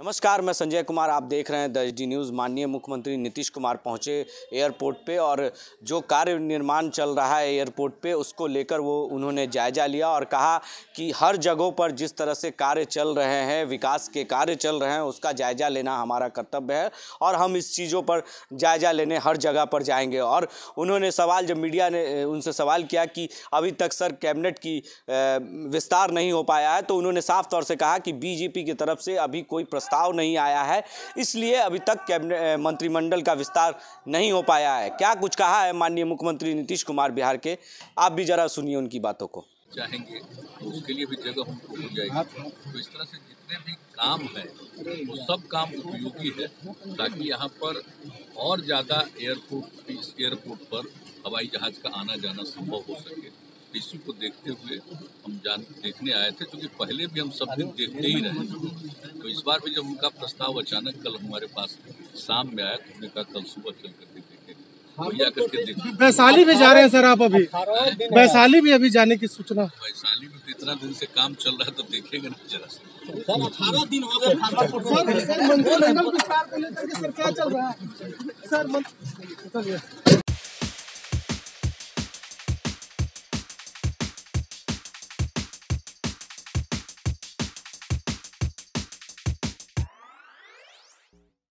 नमस्कार, मैं संजय कुमार। आप देख रहे हैं द एचडी न्यूज़। माननीय मुख्यमंत्री नीतीश कुमार पहुंचे एयरपोर्ट पे और जो कार्य निर्माण चल रहा है एयरपोर्ट पे उसको लेकर उन्होंने जायज़ा लिया और कहा कि हर जगहों पर जिस तरह से कार्य चल रहे हैं, विकास के कार्य चल रहे हैं, उसका जायज़ा लेना हमारा कर्तव्य है और हम इस चीज़ों पर जायज़ा लेने हर जगह पर जाएंगे। और उन्होंने जब मीडिया ने उनसे सवाल किया कि अभी तक सर कैबिनेट की विस्तार नहीं हो पाया है, तो उन्होंने साफ तौर से कहा कि बीजेपी की तरफ से अभी कोई प्रस्ताव नहीं आया है, इसलिए अभी तक कैबिनेट मंत्रिमंडल का विस्तार नहीं हो पाया है। क्या कुछ कहा है माननीय मुख्यमंत्री नीतीश कुमार बिहार के, आप भी जरा सुनिए उनकी बातों को। चाहेंगे तो उसके लिए भी जगह हमको हो जाएगी। तो इस तरह से जितने भी काम है वो सब काम उपयोगी है ताकि यहाँ पर और ज़्यादा एयरपोर्ट पर हवाई जहाज का आना जाना संभव हो सके। इसी को देखते हुए हम देखने आए थे, क्योंकि पहले भी हम सब दिन देखते ही रहे। तो इस बार भी जब उनका प्रस्ताव अचानक कल हमारे पास शाम में आया तो हमने कहा कल सुबह चल करके देखें। वैशाली भी जा रहे हैं सर आप? अभी वैशाली भी अभी जाने की सूचना? वैशाली में तो इतना दिन से काम चल रहा है तो देखेंगे ना जरा से। सर 18 दिन हो गए सर मंत्रिमंडल विस्तार को लेकर के सर क्या चल रहा है सर?